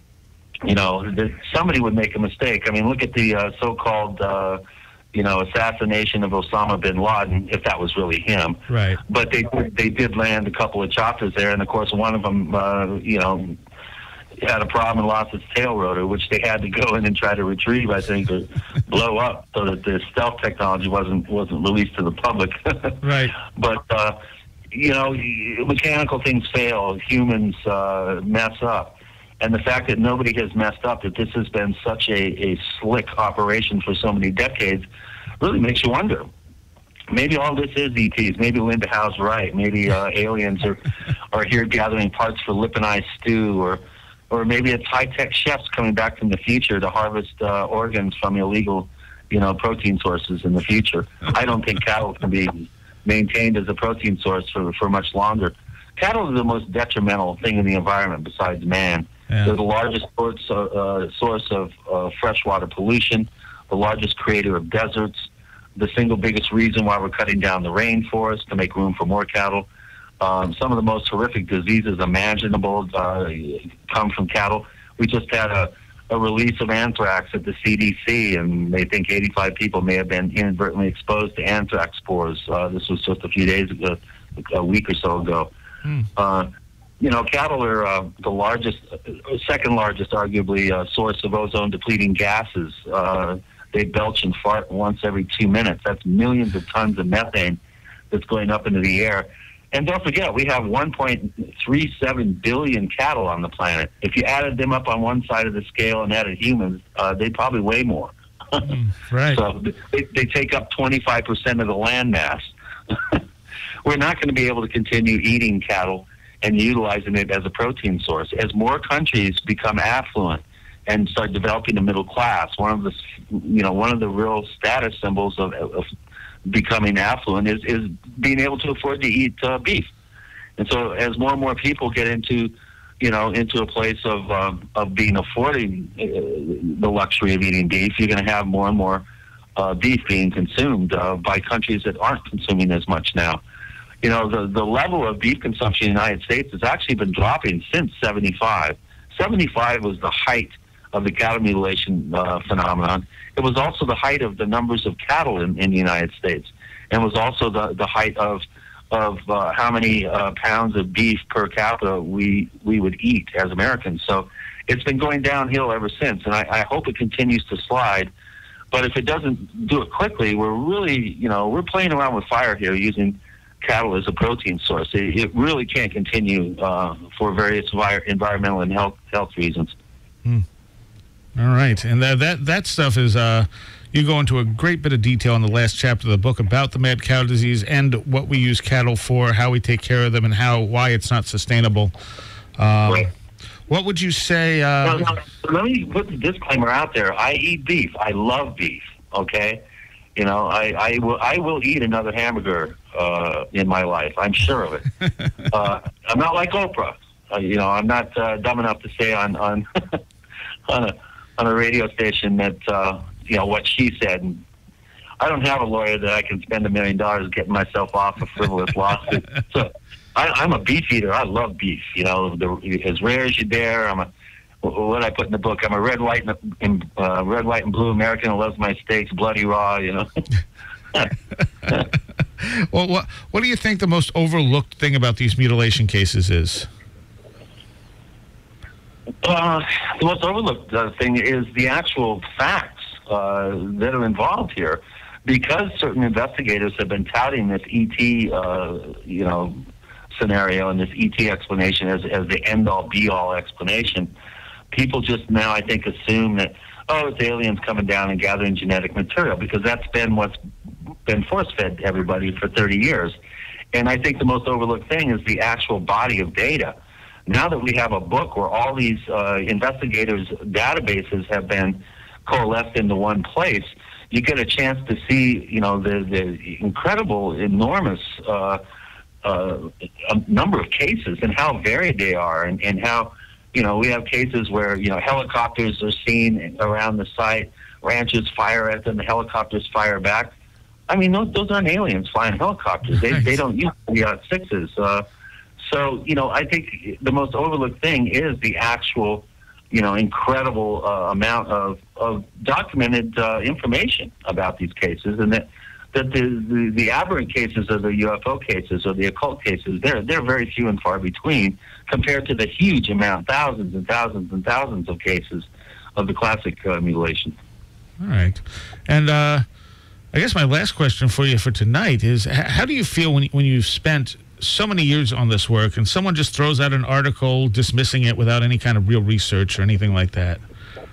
you know, that somebody would make a mistake. I mean, look at the uh, so-called, uh, you know, assassination of Osama bin Laden, if that was really him. Right. But they they did land a couple of choppers there, and of course, one of them, uh, you know, had a problem and lost its tail rotor, which they had to go in and try to retrieve, I think, or blow up, so that the stealth technology wasn't wasn't released to the public. Right. But uh, you know, mechanical things fail, humans uh, mess up. And the fact that nobody has messed up, that this has been such a, a slick operation for so many decades, really makes you wonder. Maybe all this is E Ts. Maybe Linda Howe's right. Maybe uh, aliens are, are here gathering parts for lip and eye stew, or or maybe it's high-tech chefs coming back from the future to harvest uh, organs from illegal, you know, protein sources in the future. I don't think cattle can be maintained as a protein source for, for much longer. Cattle are the most detrimental thing in the environment besides man. Yeah. They're the largest source, uh, uh, source of uh, freshwater pollution, the largest creator of deserts, the single biggest reason why we're cutting down the rainforest to make room for more cattle. Um, some of the most horrific diseases imaginable uh, come from cattle. We just had a a release of anthrax at the C D C, and they think eighty-five people may have been inadvertently exposed to anthrax spores. Uh, this was just a few days ago, a week or so ago. Hmm. Uh, you know, cattle are uh, the largest, uh, second largest, arguably, uh, source of ozone-depleting gases. Uh, they belch and fart once every two minutes. That's millions of tons of methane that's going up into the air. And don't forget, we have one point three seven billion cattle on the planet. If you added them up on one side of the scale and added humans, uh, they'd probably weigh more. Mm, right. So they, they take up twenty-five percent of the land mass. We're not going to be able to continue eating cattle and utilizing it as a protein source. As more countries become affluent and start developing a middle class, one of the, you know, one of the real status symbols of, of becoming affluent is, is being able to afford to eat uh, beef. And so as more and more people get into, you know, into a place of um, of being affording uh, the luxury of eating beef, you're going to have more and more uh, beef being consumed uh, by countries that aren't consuming as much now. You know, the, the level of beef consumption in the United States has actually been dropping since seventy-five. seventy-five was the height of the cattle mutilation uh, phenomenon. It was also the height of the numbers of cattle in, in the United States, and was also the, the height of of uh, how many uh, pounds of beef per capita we we would eat as Americans. So it's been going downhill ever since, and I, I hope it continues to slide. But if it doesn't do it quickly, we're really, you know, we're playing around with fire here using cattle as a protein source. It, it really can't continue uh, for various vi- environmental and health health reasons. Hmm. All right, and that that that stuff is uh, you go into a great bit of detail in the last chapter of the book about the mad cow disease and what we use cattle for, how we take care of them, and how why it's not sustainable. Um, right. What would you say? Uh, now, now, let me put the disclaimer out there. I eat beef. I love beef. Okay, you know, I, I will I will eat another hamburger uh, in my life. I'm sure of it. uh, I'm not like Oprah. Uh, you know, I'm not uh, dumb enough to say on on on a on a radio station that uh, you know what she said. And I don't have a lawyer that I can spend a million dollars getting myself off a frivolous lawsuit. So I, I'm a beef eater. I love beef. You know, the, as rare as you dare. I'm a what I put in the book. I'm a red, white, and, and uh, red, white, and blue American who loves my steaks bloody raw. You know. Well, what what do you think the most overlooked thing about these mutilation cases is? Uh, the most overlooked uh, thing is the actual facts uh, that are involved here, because certain investigators have been touting this E T, uh, you know, scenario and this E T explanation as as the end-all, be-all explanation. People just now, I think, assume that oh, it's aliens coming down and gathering genetic material, because that's been what's been force-fed to everybody for thirty years. And I think the most overlooked thing is the actual body of data. Now that we have a book where all these uh, investigators' databases have been coalesced into one place, you get a chance to see, you know, the, the incredible, enormous uh, uh, number of cases and how varied they are, and, and how, you know, we have cases where, you know, helicopters are seen around the site, ranchers fire at them, the helicopters fire back. I mean, those, those aren't aliens flying helicopters. They, they don't use the uh, sixes. Uh, So, you know, I think the most overlooked thing is the actual, you know, incredible uh, amount of, of documented uh, information about these cases, and that that the, the, the aberrant cases of the U F O cases or the occult cases, they're, they're very few and far between compared to the huge amount, thousands and thousands and thousands of cases of the classic uh, mutilation. All right. And uh, I guess my last question for you for tonight is, how do you feel when, when you've spent so many years on this work and someone just throws out an article dismissing it without any kind of real research or anything like that?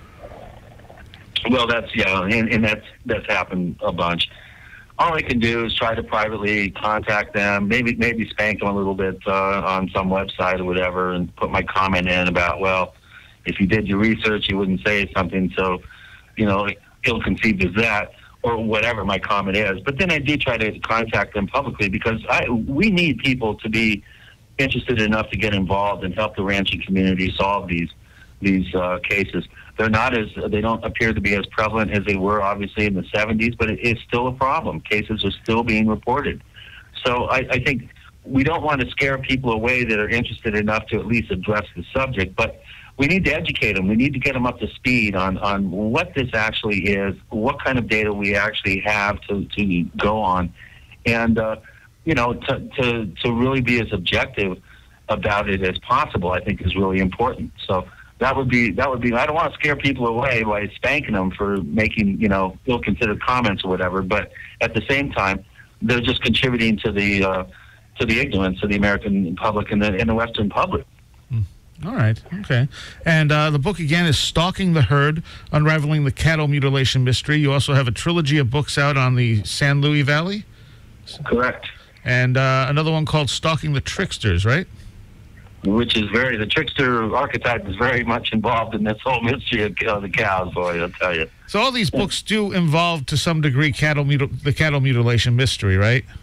Well, that's, yeah, and, and that's, that's happened a bunch. All I can do is try to privately contact them, maybe maybe spank them a little bit uh, on some website or whatever, and put my comment in about, well, if you did your research, you wouldn't say something, so, you know, ill-conceived as that, or whatever my comment is. But then I do try to contact them publicly, because I, we need people to be interested enough to get involved and help the ranching community solve these these uh, cases. They're not as they don't appear to be as prevalent as they were, obviously, in the seventies, but it is still a problem. Cases are still being reported. So I, I think we don't want to scare people away that are interested enough to at least address the subject, but we need to educate them. We need to get them up to speed on, on what this actually is, what kind of data we actually have to, to go on, and, uh, you know, to, to, to really be as objective about it as possible, I think is really important. So that would be, that would be, I don't want to scare people away by spanking them for making, you know, ill-considered comments or whatever, but at the same time, they're just contributing to the, uh, to the ignorance of the American public and the, and the Western public. All right. Okay. And uh, the book, again, is Stalking the Herd, Unraveling the Cattle Mutilation Mystery. You also have a trilogy of books out on the San Luis Valley? Correct. And uh, another one called Stalking the Tricksters, right? Which is very, the trickster archetype is very much involved in this whole mystery of uh, the cows, boy, I'll tell you. So all these books do involve, to some degree, cattle mutil- the cattle mutilation mystery, right?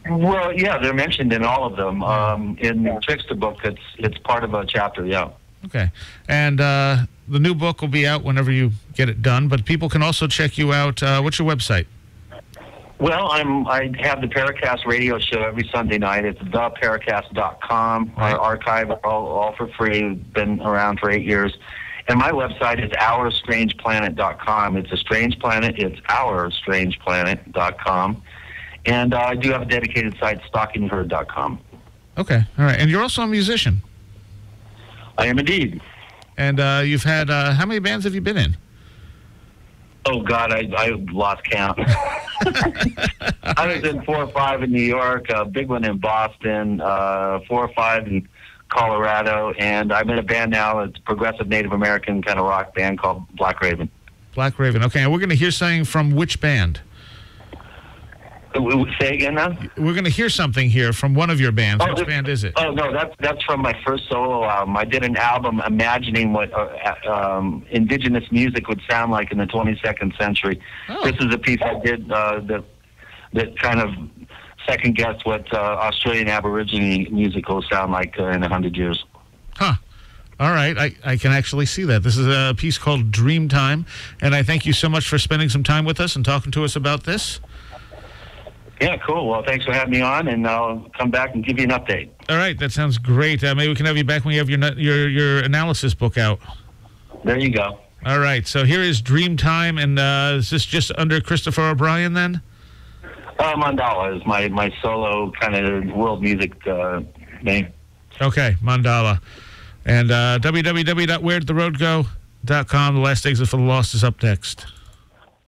Well, yeah, they're mentioned in all of them. Um, in the Trickster book, it's it's part of a chapter, yeah. Okay. And uh, the new book will be out whenever you get it done, but people can also check you out. Uh, what's your website? Well, I'm I have the Paracast radio show every Sunday night. It's the paracast dot com. Right. Our archive, all, all for free. Been around for eight years. And my website is our strange planet dot com. It's a strange planet. It's our strange planet dot com. And uh, I do have a dedicated site, stalking herd dot com. Okay. All right. And you're also a musician. I am indeed. And uh, you've had, uh, how many bands have you been in? Oh, God, I, I lost count. I was in four or five in New York, a big one in Boston, uh, four or five in Colorado, and I'm in a band now. It's a progressive Native American kind of rock band called Black Raven. Black Raven. Okay, and we're going to hear something from which band? Say again now? We're going to hear something here from one of your bands. Oh, which this, band is it? Oh, no, that's, that's from my first solo album. I did an album imagining what uh, um, indigenous music would sound like in the twenty-second century. Oh. This is a piece I did uh, that, that kind of second-guessed what uh, Australian Aborigine music will sound like uh, in a hundred years. Huh. All right, I, I can actually see that. This is a piece called Dreamtime, and I thank you so much for spending some time with us and talking to us about this. Yeah, cool. Well, thanks for having me on, and I'll come back and give you an update. All right, that sounds great. Uh, maybe we can have you back when you have your your your analysis book out. There you go. All right, so here is Dreamtime, and uh, is this just under Christopher O'Brien then? Uh, Mandala is my, my solo kind of world music uh, name. Okay, Mandala. And uh, w w w dot where did the road go dot com, The Last Exit for the Lost is up next.